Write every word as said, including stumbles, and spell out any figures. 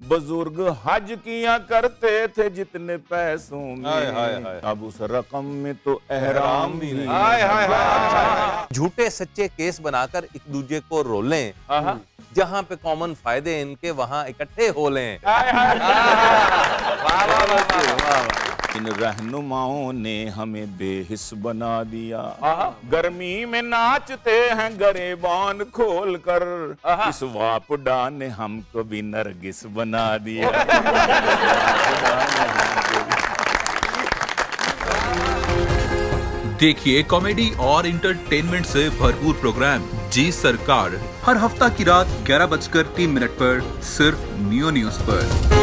बुजुर्ग हज किया करते थे जितने पैसों में, हाय हाय हाय। अब उस रकम में तो एहराम भी नहीं। हाय हाय हाय। झूठे सच्चे केस बनाकर एक दूसरे को रोलें, जहां पे कॉमन फायदे इनके वहां इकट्ठे हो लें। इन रहनुमाओं ने हमें बेहिस बना दिया, गर्मी में नाचते हैं गरेबान खोल कर, इस वापडा ने हमको भी नरगिस बना दिया। देखिए कॉमेडी और इंटरटेनमेंट से भरपूर प्रोग्राम जी सरकार हर हफ्ता की रात ग्यारह बजकर तीन मिनट पर सिर्फ नियो न्यूज पर।